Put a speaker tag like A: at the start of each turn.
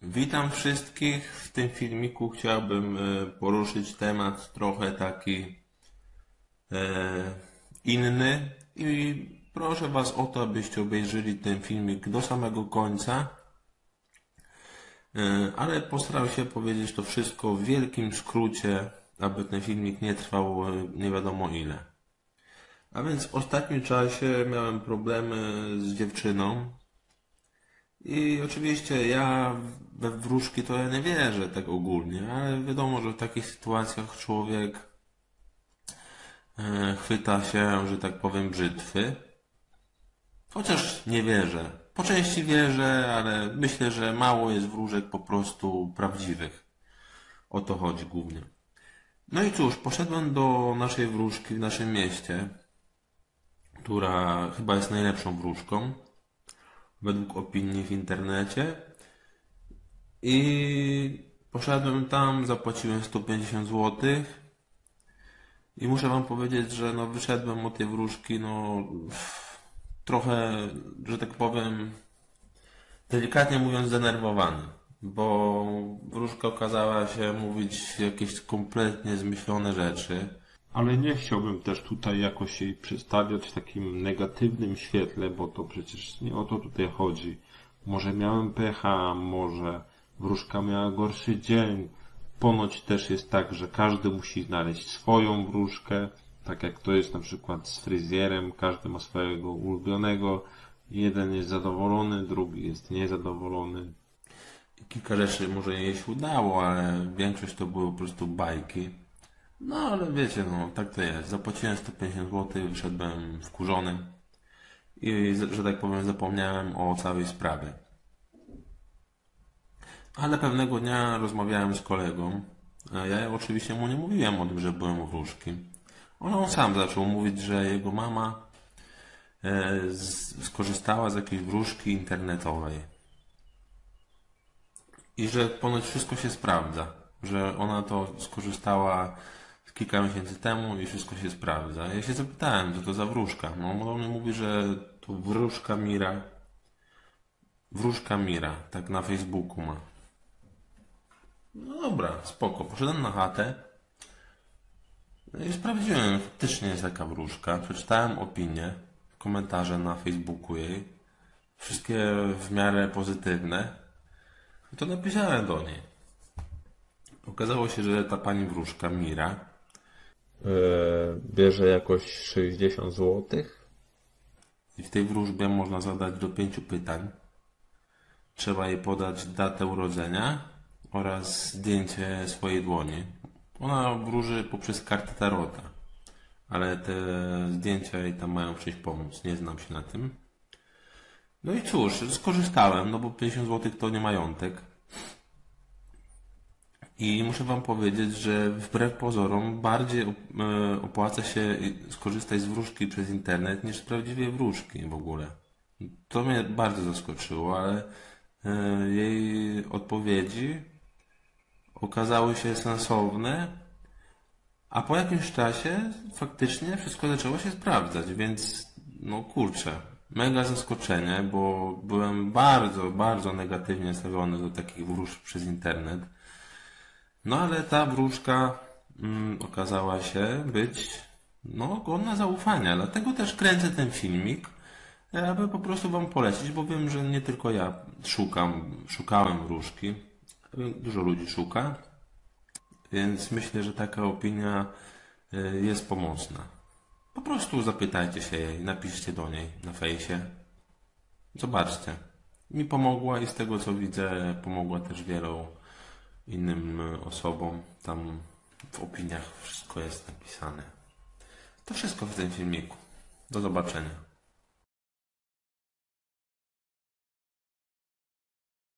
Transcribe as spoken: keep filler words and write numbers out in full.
A: Witam wszystkich. W tym filmiku chciałbym e, poruszyć temat trochę taki e, inny i proszę Was o to, abyście obejrzeli ten filmik do samego końca, e, ale postaram się powiedzieć to wszystko w wielkim skrócie, aby ten filmik nie trwał e, nie wiadomo ile. A więc w ostatnim czasie miałem problemy z dziewczyną. I oczywiście ja we wróżki to ja nie wierzę tak ogólnie, ale wiadomo, że w takich sytuacjach człowiek e, chwyta się, że tak powiem, brzytwy. Chociaż nie wierzę. Po części wierzę, ale myślę, że mało jest wróżek po prostu prawdziwych. O to chodzi głównie. No i cóż, poszedłem do naszej wróżki w naszym mieście, która chyba jest najlepszą wróżką według opinii w internecie, i poszedłem tam, zapłaciłem sto pięćdziesiąt złotych i muszę Wam powiedzieć, że no wyszedłem od tej wróżki no trochę, że tak powiem, delikatnie mówiąc, zdenerwowany, bo wróżka okazała się mówić jakieś kompletnie zmyślone rzeczy.
B: Ale nie chciałbym też tutaj jakoś jej przedstawiać w takim negatywnym świetle, bo to przecież nie o to tutaj chodzi. Może miałem pecha, może wróżka miała gorszy dzień. Ponoć też jest tak, że każdy musi znaleźć swoją wróżkę, tak jak to jest na przykład z fryzjerem, każdy ma swojego ulubionego. Jeden jest zadowolony, drugi jest niezadowolony.
A: Kilka rzeczy może jej się udało, ale większość to były po prostu bajki. No ale wiecie, no tak to jest. Zapłaciłem sto pięćdziesiąt złotych, wyszedłem wkurzony i, że tak powiem, zapomniałem o całej sprawie. Ale pewnego dnia rozmawiałem z kolegą. Ja oczywiście mu nie mówiłem o tym, że byłem u wróżki. On sam zaczął mówić, że jego mama e, z, skorzystała z jakiejś wróżki internetowej i że ponoć wszystko się sprawdza, że ona to skorzystała kilka miesięcy temu i wszystko się sprawdza. Ja się zapytałem, co to za wróżka. No on mi mówi, że to wróżka Mira. Wróżka Mira, tak na Facebooku ma. No dobra, spoko. Poszedłem na chatę i sprawdziłem, faktycznie jest taka wróżka. Przeczytałem opinię, komentarze na Facebooku jej. Wszystkie w miarę pozytywne. I to napisałem do niej. Okazało się, że ta pani wróżka Mira
B: bierze jakoś sześćdziesiąt złotych.
A: I w tej wróżbie można zadać do pięciu pytań. Trzeba jej podać datę urodzenia oraz zdjęcie swojej dłoni. Ona wróży poprzez kartę tarota, ale te zdjęcia jej tam mają w czymś pomóc. Nie znam się na tym. No i cóż, skorzystałem, no bo pięćdziesiąt złotych to nie majątek. I muszę Wam powiedzieć, że wbrew pozorom bardziej opłaca się skorzystać z wróżki przez internet niż z prawdziwej wróżki w ogóle. To mnie bardzo zaskoczyło, ale jej odpowiedzi okazały się sensowne, a po jakimś czasie faktycznie wszystko zaczęło się sprawdzać, więc no kurczę, mega zaskoczenie, bo byłem bardzo, bardzo negatywnie nastawiony do takich wróżb przez internet. No ale ta wróżka mm, okazała się być no, godna zaufania, dlatego też kręcę ten filmik, aby po prostu Wam polecić, bo wiem, że nie tylko ja szukam, szukałem wróżki, dużo ludzi szuka, więc myślę, że taka opinia jest pomocna. Po prostu zapytajcie się jej, napiszcie do niej na fejsie, zobaczcie. Mi pomogła i z tego co widzę pomogła też wielu innym osobom. Tam w opiniach wszystko jest napisane. To wszystko w tym filmiku. Do zobaczenia.